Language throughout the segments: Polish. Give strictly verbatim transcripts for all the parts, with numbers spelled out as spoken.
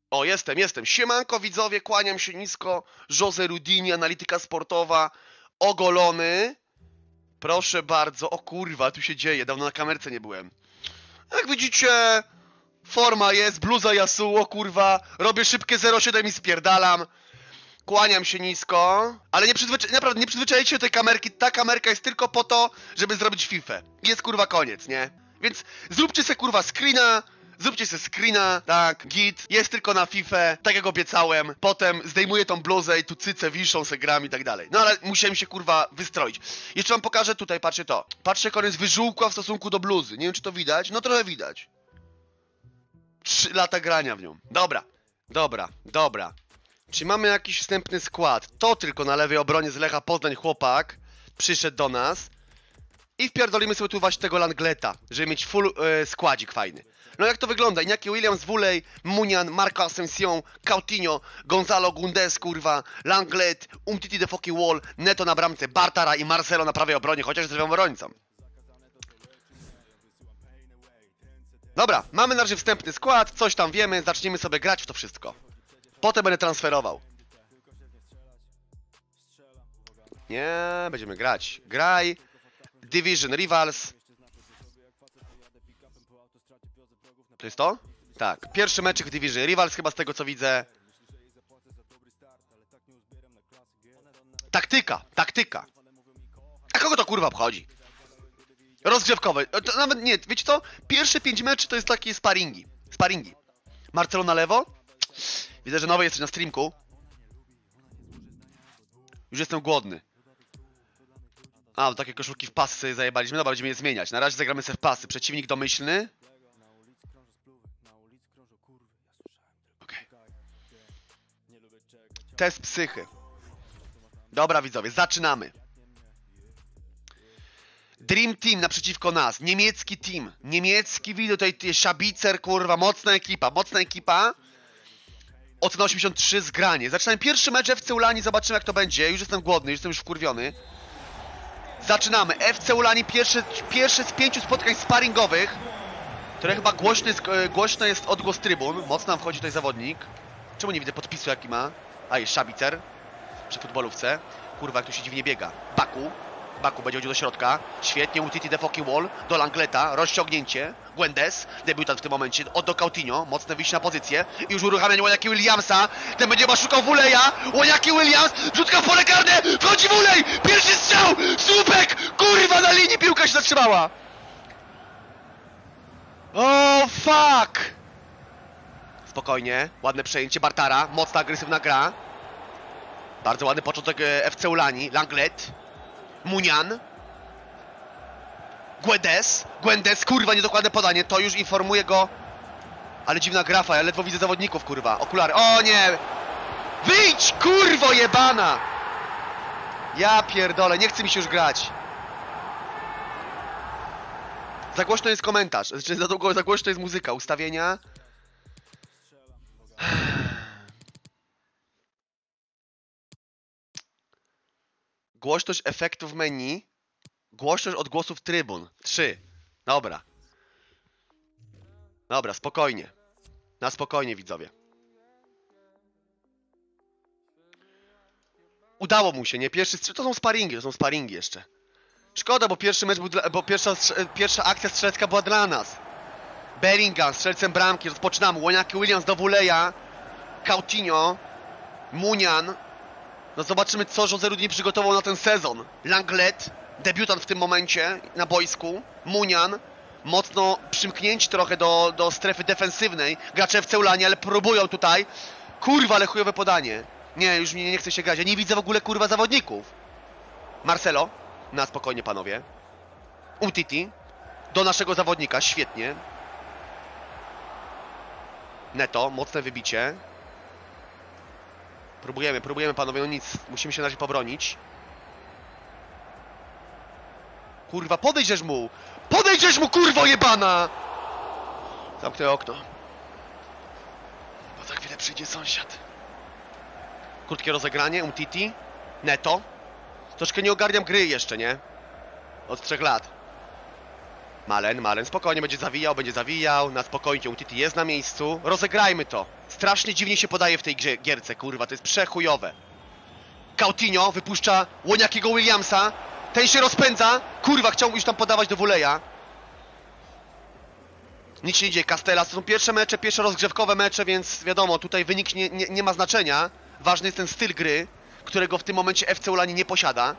O, jestem, jestem. Siemanko widzowie, kłaniam się nisko. Jose Rudini, analityka sportowa. Ogolony. Proszę bardzo. O kurwa, tu się dzieje. Dawno na kamerce nie byłem. Jak widzicie, forma jest, bluza Yasuo, kurwa. Robię szybkie zero siedem i spierdalam. Kłaniam się nisko. Ale nie przyzwyczaj... naprawdę nie przyzwyczajcie się do tej kamerki. Ta kamerka jest tylko po to, żeby zrobić fifę. Jest kurwa koniec, nie? Więc zróbcie se kurwa screena. Zróbcie sobie screena, tak, git, jest tylko na fifę, tak jak obiecałem, potem zdejmuję tą bluzę i tu cyce wiszą, se gram i tak dalej. No ale musiałem się kurwa wystroić. Jeszcze wam pokażę tutaj, patrzcie to. Patrzcie jak on jest wyżółkła w stosunku do bluzy, nie wiem czy to widać, no trochę widać. Trzy lata grania w nią. Dobra, dobra, dobra. Czy mamy jakiś wstępny skład? To tylko na lewej obronie z Lecha Poznań chłopak przyszedł do nas. I wpierdolimy sobie tu właśnie tego Langleta, żeby mieć full yy, składzik fajny. No jak to wygląda? Iñaki Williams, Wulej, Munian, Marco Asensio, Coutinho, Gonzalo Gundes, kurwa, Langlet, Umtiti de fucking Wall, Neto na bramce, Bartara i Marcelo na prawej obronie, chociaż jest lewą obrońcą. Dobra, mamy na razie wstępny skład, coś tam wiemy, zaczniemy sobie grać w to wszystko. Potem będę transferował. Nie, będziemy grać. Graj. Division Rivals. To jest to? Tak, pierwszy meczek w Division Rivals chyba z tego co widzę. Taktyka, taktyka. A kogo to kurwa obchodzi? Rozgrzewkowe. To nawet nie, wiecie co? Pierwsze pięć meczy to jest takie sparingi. Sparingi. Marcelo na lewo. Widzę, że nowy jesteś na streamku. Już jestem głodny. A, takie koszulki w pasy sobie zajebaliśmy. Dobra, będziemy je zmieniać. Na razie zagramy sobie w pasy. Przeciwnik domyślny. Okej. Okay. Test psychy. Dobra widzowie, zaczynamy. Dream Team naprzeciwko nas. Niemiecki team. Niemiecki wideo, tutaj Szabicer, kurwa, mocna ekipa. Mocna ekipa. Ocena osiemdziesiąt trzy, zgranie. Zaczynamy pierwszy mecz F C Ulani, zobaczymy jak to będzie. Już jestem głodny, już jestem już wkurwiony. Zaczynamy. F C Ulani, pierwszy, pierwszy z pięciu spotkań sparingowych. Które chyba głośny jest, głośno jest odgłos trybun. Mocno nam wchodzi tutaj zawodnik. Czemu nie widzę podpisu jaki ma? A jest Szabicer. Przy futbolówce. Kurwa jak tu się dziwnie biega. Baku. Baku będzie chodził do środka. Świetnie. Umtiti de fucking Wall. Do Langleta. Rozciągnięcie. Guendes. Debiutant w tym momencie. Od do Coutinho. Mocne wyjście na pozycję. I już uruchamianie Iñaki Williamsa. Ten będzie chyba szukał Wuleja. Iñaki Williams. Rzutka w pole karne. Wchodzi Wulej. Pierwszy strzał. Słupek. Kurwa na linii piłka się zatrzymała. O fuck. Spokojnie. Ładne przejęcie Bartara. Mocna agresywna gra. Bardzo ładny początek F C Ulani. Langlet. Munian. Guedes. Guedes, kurwa, niedokładne podanie. To już informuje go. Ale dziwna grafa, ja ledwo widzę zawodników, kurwa. Okulary. O nie! Wyjdź, kurwo jebana! Ja pierdolę, nie chce mi się już grać. Za głośno jest komentarz. Znaczy, za, długo, za głośno jest muzyka. Ustawienia. Głośność efektów menu. Głośność odgłosów trybun. Trzy. Dobra. Dobra, spokojnie. Na spokojnie, widzowie. Udało mu się, nie? Pierwszy strzał. To są sparingi, to są sparingi jeszcze. Szkoda, bo pierwszy mecz był dla... bo pierwsza, pierwsza akcja strzelecka była dla nas. Bellingham, strzelcem bramki. Rozpoczynamy. Iñaki Williams do Wuleja. Coutinho. Munian. No zobaczymy, co Jose Rudini przygotował na ten sezon. Langlet, debiutant w tym momencie na boisku. Munian, mocno przymknięci trochę do, do strefy defensywnej. Gracze F C Ulani, ale próbują tutaj. Kurwa, ale chujowe podanie. Nie, już mnie nie chce się grać. Ja nie widzę w ogóle, kurwa, zawodników. Marcelo, na spokojnie, panowie. Umtiti, do naszego zawodnika, świetnie. Neto, mocne wybicie. Próbujemy, próbujemy panowie, no nic, musimy się na razie pobronić. Kurwa, podejdziesz mu! Podejdziesz mu, kurwo jebana! Zamknę okno. Bo za chwilę przyjdzie sąsiad. Krótkie rozegranie, Umtiti. Neto. Troszkę nie ogarniam gry jeszcze, nie? Od trzech lat. Malen, Malen, spokojnie, będzie zawijał, będzie zawijał. Na spokojnie, Umtiti jest na miejscu. Rozegrajmy to. Strasznie dziwnie się podaje w tej grze, gierce, kurwa, to jest przechujowe. Coutinho wypuszcza łoniakiego Williamsa. Ten się rozpędza. Kurwa, chciał już tam podawać do Wuleja. Nic się nie dzieje. Castellas to są pierwsze mecze, pierwsze rozgrzewkowe mecze, więc wiadomo, tutaj wynik nie, nie, nie ma znaczenia. Ważny jest ten styl gry, którego w tym momencie F C Ulani nie posiada.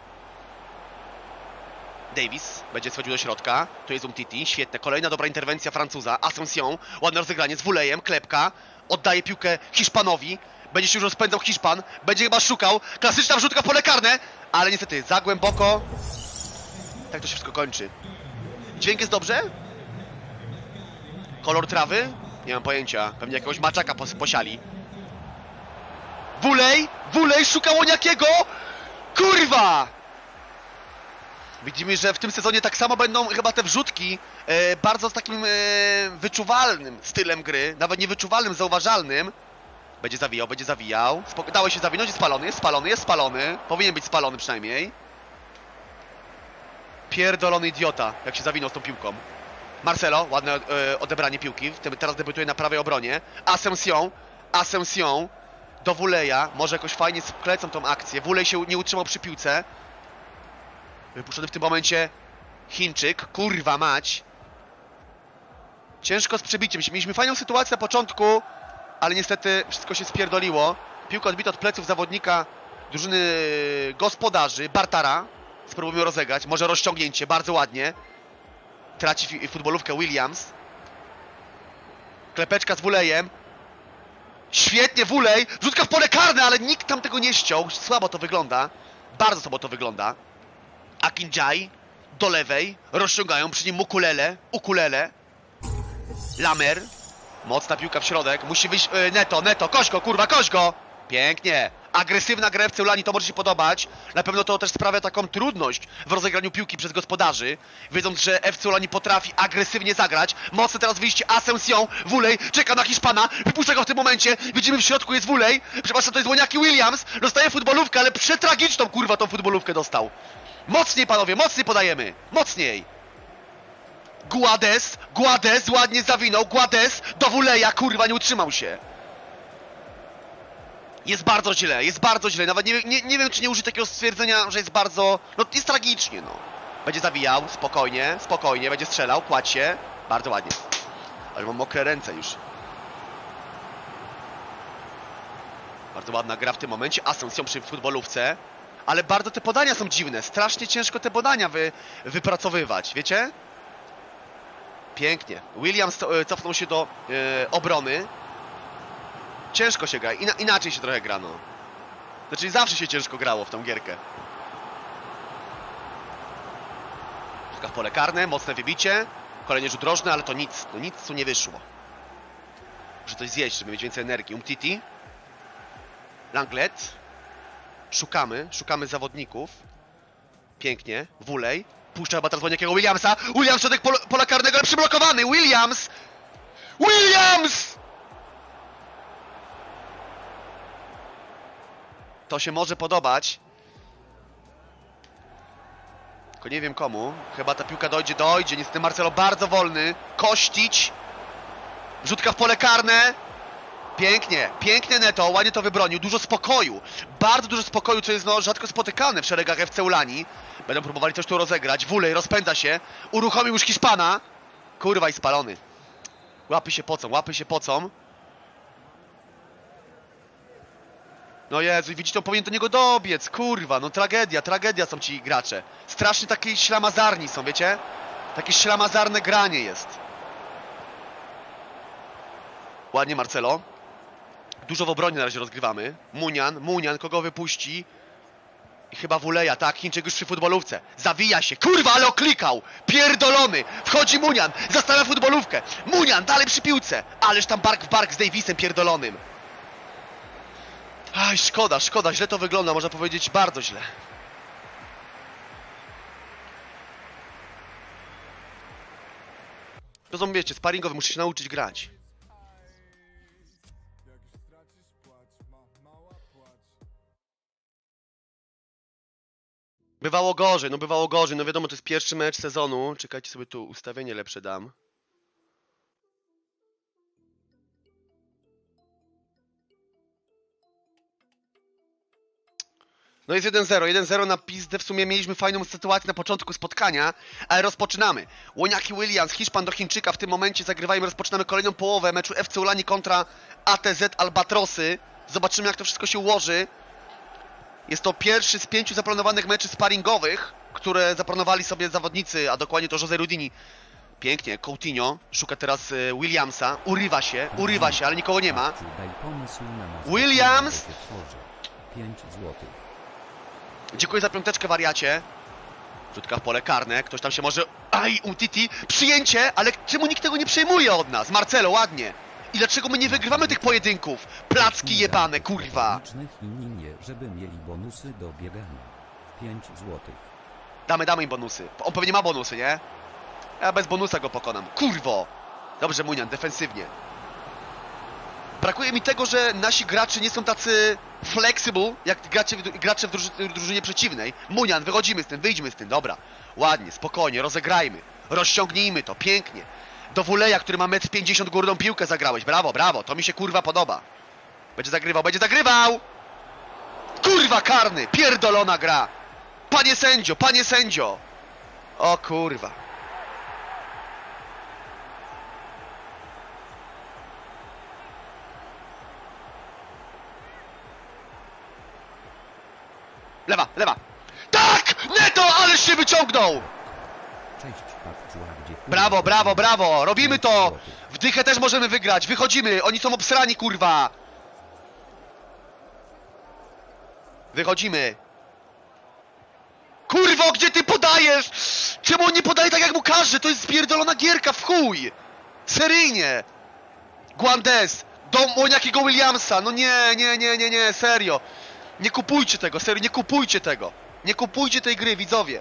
Davis będzie schodził do środka. Tu jest Umtiti. Świetne. Kolejna dobra interwencja Francuza. Asensio. Ładne rozegranie z Wulejem. Klepka. Oddaje piłkę Hiszpanowi. Będzie się już rozpędzał Hiszpan. Będzie chyba szukał. Klasyczna wrzutka w pole karne. Ale niestety za głęboko. Tak to się wszystko kończy. Dźwięk jest dobrze? Kolor trawy? Nie mam pojęcia. Pewnie jakiegoś maczaka pos posiali. Wulej! Wulej szuka Łoniakiego! Kurwa! Widzimy, że w tym sezonie tak samo będą chyba te wrzutki e, bardzo z takim e, wyczuwalnym stylem gry. Nawet nie wyczuwalnym, zauważalnym. Będzie zawijał, będzie zawijał. Spok dało się zawinąć, jest spalony, jest spalony, jest spalony. Powinien być spalony przynajmniej. Pierdolony idiota, jak się zawinął z tą piłką. Marcelo, ładne e, odebranie piłki. Teraz debiutuje na prawej obronie. Asensio, Asensio do Wuleja. Może jakoś fajnie sklecą tą akcję. Wulej się nie utrzymał przy piłce. Wypuszczony w tym momencie Chińczyk. Kurwa mać. Ciężko z przebiciem. Mieliśmy fajną sytuację na początku, ale niestety wszystko się spierdoliło. Piłka odbita od pleców zawodnika drużyny gospodarzy, Bartara. Spróbujmy rozegrać. Może rozciągnięcie. Bardzo ładnie. Traci futbolówkę Williams. Klepeczka z Wulejem. Świetnie Wulej. Wrzutka w pole karne, ale nikt tam tego nie ściął. Słabo to wygląda. Bardzo słabo to wygląda. Akinjai do lewej. Rozciągają przy nim Ukulele. Ukulele. Lamer. Mocna piłka w środek. Musi wyjść yy, Neto. Neto. Koś go, kurwa, koś go. Pięknie. Agresywna gra F C Ulani, to może się podobać. Na pewno to też sprawia taką trudność w rozegraniu piłki przez gospodarzy. Wiedząc, że F C Ulani potrafi agresywnie zagrać. Mocne teraz wyjście Asensio. Wulej czeka na Hiszpana. Wypuszcza go w tym momencie. Widzimy, w środku jest Wulej. Przepraszam, to jest Łoniaki Williams. Dostaje futbolówkę, ale przetragiczną, kurwa, tą futbolówkę dostał. Mocniej, panowie, mocniej podajemy. Mocniej. Guades. Guades ładnie zawinął. Guades do Wuleja. Kurwa, nie utrzymał się. Jest bardzo źle, jest bardzo źle. Nawet nie, nie, nie wiem, czy nie użyć takiego stwierdzenia, że jest bardzo... No, jest tragicznie, no. Będzie zawijał, spokojnie, spokojnie, będzie strzelał, kładź się. Bardzo ładnie. Ale mam mokre ręce już. Bardzo ładna gra w tym momencie. Asensio przy futbolówce. Ale bardzo te podania są dziwne. Strasznie ciężko te podania wy, wypracowywać, wiecie? Pięknie. Williams cofnął się do yy, obrony. Ciężko się gra, Ina inaczej się trochę gra, no. Znaczy zawsze się ciężko grało w tą gierkę. W pole karne, mocne wybicie. Kolejny rzut rożny, ale to nic, no nic tu nie wyszło. Muszę coś zjeść, żeby mieć więcej energii. Umtiti. Langlet. Szukamy, szukamy zawodników. Pięknie, Wulej. Puszcza chyba teraz jakiego Williamsa. Williams środek pol pola karnego, ale przyblokowany. Williams! Williams! To się może podobać. Tylko nie wiem komu. Chyba ta piłka dojdzie, dojdzie. Niestety Marcelo bardzo wolny. Kościć. Wrzutka w pole karne. Pięknie, pięknie Neto. Ładnie to wybronił. Dużo spokoju. Bardzo dużo spokoju, co jest no rzadko spotykane w szeregach F C Ulani. Będą próbowali coś tu rozegrać. Wulej rozpędza się. Uruchomił już Hiszpana. Kurwa i spalony. Łapy się pocą, łapy się pocą. No Jezu, widzicie, on powinien do niego dobiec, kurwa, no tragedia, tragedia są ci gracze. Strasznie takie ślamazarni są, wiecie? Takie ślamazarne granie jest. Ładnie Marcelo. Dużo w obronie na razie rozgrywamy. Munian, Munian, kogo wypuści? I chyba Wuleja, tak, Chińczyk już przy futbolówce. Zawija się, kurwa, ale oklikał! Pierdolony! Wchodzi Munian, zastawia futbolówkę. Munian, dalej przy piłce. Ależ tam bark w bark z Davisem pierdolonym. Aj, szkoda, szkoda, źle to wygląda, można powiedzieć bardzo źle. To są, wiecie, sparingowy, muszę się nauczyć grać. Bywało gorzej, no bywało gorzej, no wiadomo, to jest pierwszy mecz sezonu. Czekajcie, sobie tu ustawienie lepsze dam. No jest jeden zero, jeden zero na pizdę. W sumie mieliśmy fajną sytuację na początku spotkania, ale rozpoczynamy. Łoniaki Williams, Hiszpan do Chińczyka w tym momencie zagrywają, rozpoczynamy kolejną połowę meczu F C Ulani kontra A T Z Albatrosy. Zobaczymy, jak to wszystko się ułoży. Jest to pierwszy z pięciu zaplanowanych meczy sparingowych, które zaplanowali sobie zawodnicy, a dokładnie to Jose Rudini. Pięknie, Coutinho szuka teraz y, Williamsa, urywa się, urywa się, ale nikogo nie ma. Williams! pięć złotych. Dziękuję za piąteczkę, wariacie. Rzutka w pole karne, ktoś tam się może... Aj, Umtiti, przyjęcie, ale czemu nikt tego nie przejmuje od nas? Marcelo, ładnie. I dlaczego my nie wygrywamy tych pojedynków? Placki jebane, kurwa. I nie, żeby mieli bonusy do biegania. pięć złotych. Damy, damy im bonusy. On pewnie ma bonusy, nie? Ja bez bonusa go pokonam. Kurwo! Dobrze, Munian, defensywnie. Brakuje mi tego, że nasi gracze nie są tacy flexible, jak gracze, gracze w, druży w drużynie przeciwnej. Munian, wychodzimy z tym, wyjdźmy z tym, dobra. Ładnie, spokojnie, rozegrajmy. Rozciągnijmy to, pięknie. Do Wuleja, który ma metr pięćdziesiąt, górną piłkę zagrałeś. Brawo, brawo, to mi się kurwa podoba. Będzie zagrywał, będzie zagrywał! Kurwa karny, pierdolona gra. Panie sędzio, panie sędzio. O kurwa. Lewa, lewa. Tak! Neto, ale się wyciągnął! Cześć, Patczuła, gdzie... Brawo, brawo, brawo! Robimy to! W dychę też możemy wygrać, wychodzimy! Oni są obsrani, kurwa! Wychodzimy! Kurwo, gdzie ty podajesz? Czemu on nie podaje tak, jak mu każe? To jest spierdolona gierka, w chuj! Seryjnie! Guandes! Dom Łoniakiego Williamsa! No nie, nie, nie, nie, nie, serio! Nie kupujcie tego, serio, nie kupujcie tego! Nie kupujcie tej gry, widzowie!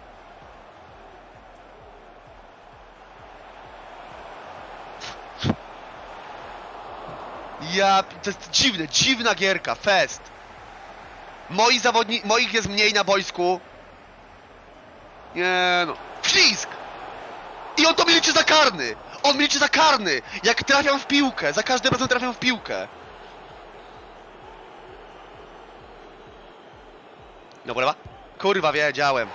Ja... To jest dziwne, dziwna gierka, fest! Moi zawodnicy... Moich jest mniej na boisku. Nie no... Ślizg! I on to mi liczy za karny! On mi liczy za karny! Jak trafiam w piłkę, za każdym razem trafiam w piłkę. No lewa? Kurwa, wiedziałem.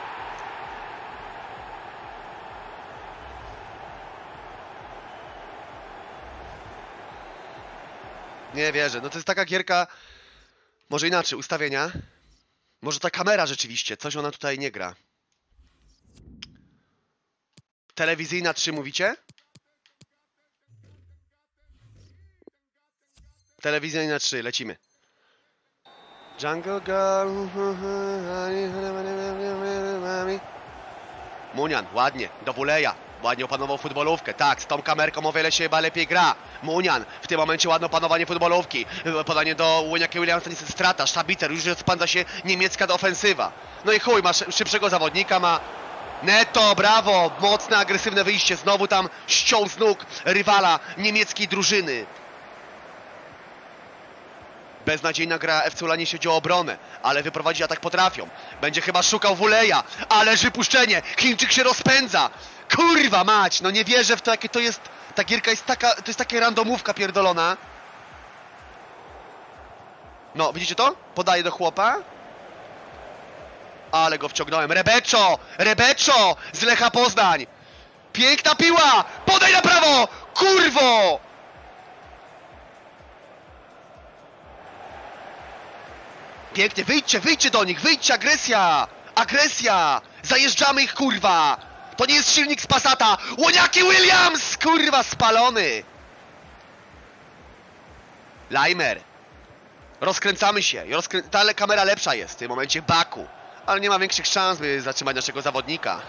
Nie wierzę, no to jest taka gierka. Może inaczej, ustawienia. Może ta kamera rzeczywiście, coś ona tutaj nie gra. Telewizyjna trzy mówicie? Telewizyjna trzy, lecimy. Jungle Girl. Munian, ładnie, do Wuleja. Ładnie opanował futbolówkę. Tak, z tą kamerką o wiele się chyba lepiej gra. Munian, w tym momencie ładne opanowanie futbolówki. Podanie do Łoniaka Williamsa, niestety strata. Szabiter, już rozpędza się niemiecka ofensywa. No i chuj, ma szybszego zawodnika, ma... Neto, brawo, mocne, agresywne wyjście. Znowu tam ściął z nóg rywala niemieckiej drużyny. Beznadziejna gra F C Ulani, jeśli chodzi o obronę, ale wyprowadzić atak potrafią. Będzie chyba szukał Wuleja, ale wypuszczenie. Chińczyk się rozpędza. Kurwa mać, no nie wierzę w to, jakie to jest. Ta gierka jest taka, to jest taka randomówka pierdolona. No, widzicie to? Podaję do chłopa. Ale go wciągnąłem. Rebeczo! Rebeczo! Z Lecha Poznań! Piękna piła! Podaj na prawo! Kurwo! Pięknie, wyjdźcie, wyjdźcie do nich, wyjdźcie, agresja! Agresja! Zajeżdżamy ich, kurwa! To nie jest silnik z Passata! Łoniaki Williams! Kurwa, spalony! Laimer. Rozkręcamy się. Rozkrę... Ta kamera lepsza jest w tym momencie, Baku. Ale nie ma większych szans, by zatrzymać naszego zawodnika.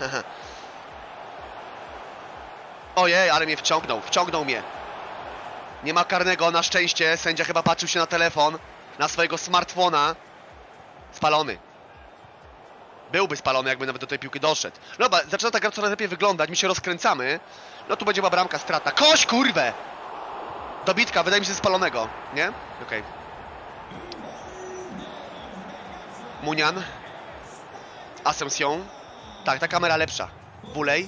Ojej, ale mnie wciągnął, wciągnął mnie. Nie ma karnego, na szczęście. Sędzia chyba patrzył się na telefon, na swojego smartfona. Spalony. Byłby spalony, jakby nawet do tej piłki doszedł. Dobra, zaczyna ta gra coraz lepiej wyglądać, my się rozkręcamy. No tu będzie chyba bramka, strata. Koś, kurwę! Dobitka, wydaje mi się spalonego, nie? Okej. Okay. Munian. Ascension. Tak, ta kamera lepsza. Wulej.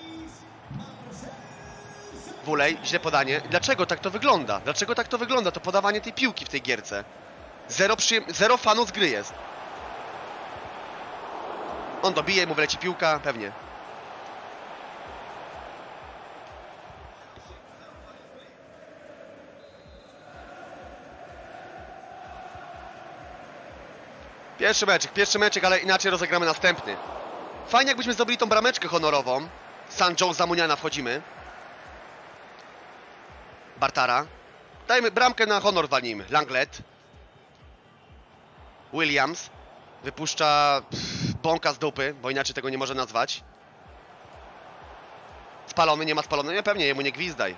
Wulej, źle podanie. Dlaczego tak to wygląda? Dlaczego tak to wygląda? To podawanie tej piłki w tej gierce. Zero, przyjem... Zero fanów z gry jest. On dobije, mu wyleci piłka, pewnie. Pierwszy meczek, pierwszy meczek, ale inaczej rozegramy następny. Fajnie jakbyśmy zdobyli tą brameczkę honorową. San Joe Zamuniana wchodzimy. Bartara. Dajmy bramkę na honor, walnijmy. Langlet. Williams. Wypuszcza pff, bąka z dupy, bo inaczej tego nie może nazwać. Spalony, nie ma spalony. Nie, pewnie, jemu nie gwizdaj.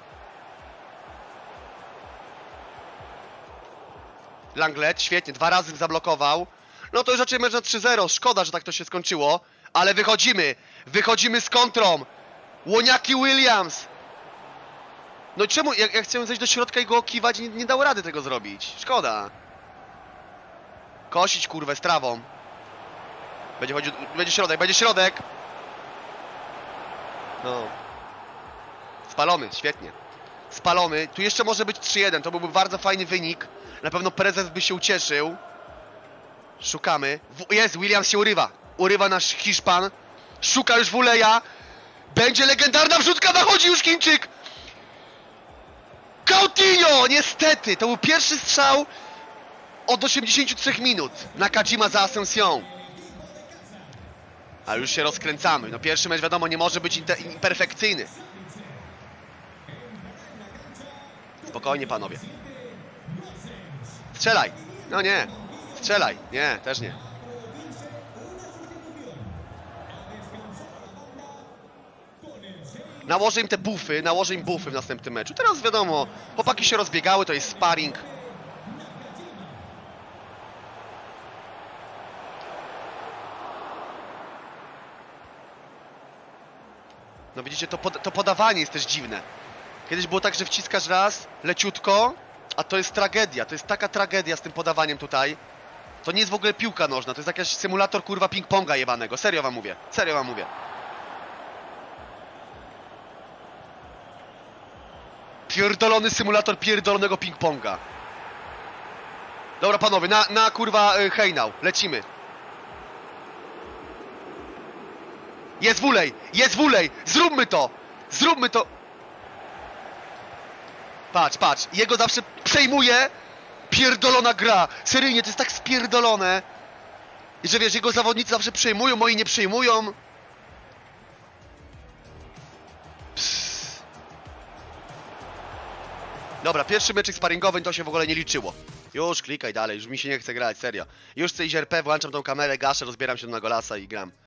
Langlet, świetnie, dwa razy zablokował. No to już raczej mecz na trzy zero. Szkoda, że tak to się skończyło. Ale wychodzimy. Wychodzimy z kontrą. Łoniaki Williams. No i czemu? Ja, ja chciałem zejść do środka i go kiwać i nie, nie dało rady tego zrobić. Szkoda. Kosić kurwę z trawą. Będzie chodził, będzie środek, będzie środek. No. Spalony, świetnie. Spalony. Tu jeszcze może być trzy jeden. To byłby bardzo fajny wynik. Na pewno prezes by się ucieszył. Szukamy. W jest, Williams się urywa. Urywa nasz Hiszpan. Szuka już Wuleja. Będzie legendarna wrzutka, nachodzi już Chińczyk. Coutinho! Niestety, to był pierwszy strzał od osiemdziesięciu trzech minut na Kadzima za Ascension. A już się rozkręcamy. No pierwszy mecz wiadomo nie może być perfekcyjny. Spokojnie panowie. Strzelaj. No nie. Strzelaj. Nie, też nie. Nałożę im te buffy, nałożę im buffy w następnym meczu. Teraz wiadomo, chłopaki się rozbiegały, to jest sparring. No widzicie, to, pod, to podawanie jest też dziwne. Kiedyś było tak, że wciskasz raz, leciutko, a to jest tragedia. To jest taka tragedia z tym podawaniem tutaj. To nie jest w ogóle piłka nożna, to jest jakiś symulator kurwa ping-ponga jebanego. Serio wam mówię, serio wam mówię. Pierdolony symulator pierdolonego ping-ponga. Dobra panowie, na, na kurwa y, hejnał, lecimy. Jest Wulej, jest Wulej, zróbmy to, zróbmy to. Patrz, patrz, jego zawsze przejmuje. Pierdolona gra, seryjnie, to jest tak spierdolone. I że wiesz, jego zawodnicy zawsze przejmują, moi nie przejmują. Psst. Dobra, pierwszy meczek sparingowy to się w ogóle nie liczyło. Już klikaj dalej, już mi się nie chce grać, serio. Już chcę iść R P, włączam tą kamerę, gaszę, rozbieram się na Golasa i gram.